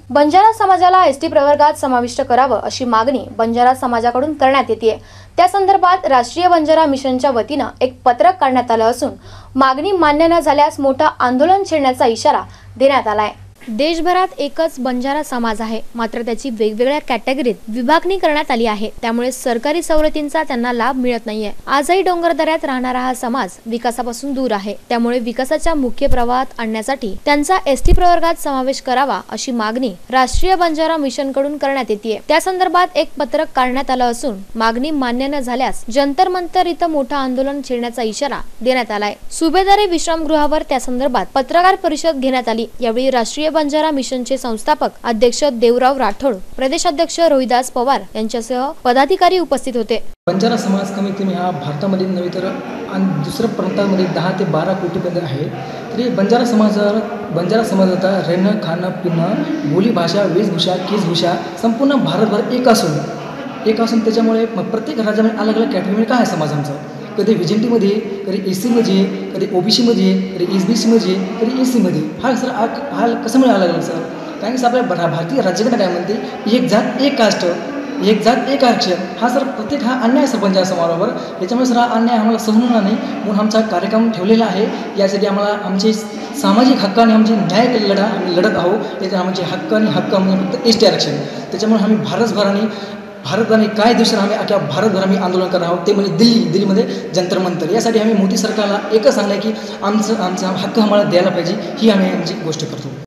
बंजारा समाजाला एसटी प्रवर्गात समाविष्ट करावं अशी मागणी बंजारा समाजाकडून करण्यात येते। त्या संदर्भात राष्ट्रीय बंजारा मिशनच्या वतीनं एक पत्रक काढण्यात आलं असून मागणी मान्य न झाल्यास मोठा आंदोलन छेडण्याचा इशारा देण्यात आलाय। देशभरात एकच बंजारा समाज आहे, मात्र त्याची वेगवेगळ्या कॅटेगरीत विभागणी करण्यात आली आहे। त्यामुळे सरकारी सवलतींचा त्यांना लाभ मिळत नाहीये। आजही डोंगरदऱ्यात राहणारा हा समाज विकासापासून दूर आहे। त्यामुळे विकासाच्या मुख्य प्रवाहात आणण्यासाठी त्यांचा एसटी प्रवर्गात समावेश करावा अशी मागणी राष्ट्रीय बंजारा मिशनकडून करण्यात येते। त्या संदर्भात एक पत्रक काढण्यात आलं असून मागणी मान्य न झाल्यास जंतर मंतर इथं मोठा आंदोलन छेडण्याचा इशारा देण्यात आलाय। सुभेदारी विश्रामगृहावर त्या संदर्भात पत्रकार परिषद घेण्यात आली। यावेळी राष्ट्रीय बंजारा मिशनचे संस्थापक अध्यक्ष देवराव राठोड, प्रदेशाध्यक्ष रोहिदास पवार यांच्यासह पदाधिकारी उपस्थित होते। बंजारा समाज कमीत कमी हा भारतामध्ये नव्हे तर दुसऱ्या प्रांतांमध्ये 10 ते 12 कोटीपर्यंत आहे। तरी बंजारा समाजाचा राहणं, खाणं, पिणं, बोली भाषा, वेशभूषा, केशभूषा संपूर्ण भारतभर एक असून त्याच्यामुळे प्रत्येक राज्यामध्ये अलग अलग कॅटेगरी काय आहे समाज आमचा। कधी व्हीजेंटीमध्ये, कधी एसीमध्ये, कधी ओबीसीमध्ये, कधी एसबीसीमध्ये, कधी एसीमध्ये। हा कशामुळे अलग सर? कारण की आपल्या भारतीय राज्यघटना काय म्हणते, एक जात एक कास्ट, एक जात एक आरक्षण। हा सर प्रत्येक हा अन्याय सर बंजारा समाजाबरोबर। त्याच्यामुळे सर हा अन्याय आम्हाला सहन होणार नाही म्हणून आमचा कार्यक्रम ठेवलेला आहे। यासाठी आम्हाला आमचे सामाजिक हक्क आणि आमचे न्याय आम्ही लढत आहोत। त्याचे आमचे हक्क म्हणजे फक्त एसटी आरक्षण। त्याच्यामुळे आम्ही भारतभराने काय दिवसात आम्ही अख्ख्या भारतभर आम्ही आंदोलन करणार आहोत, ते म्हणजे दिल्लीमध्ये जंतर मंतर। यासाठी आम्ही मोदी सरकारला एकच सांगणार की आमचा हक्क आम्हाला द्यायला पाहिजे, ही आम्ही आमची गोष्ट करतो।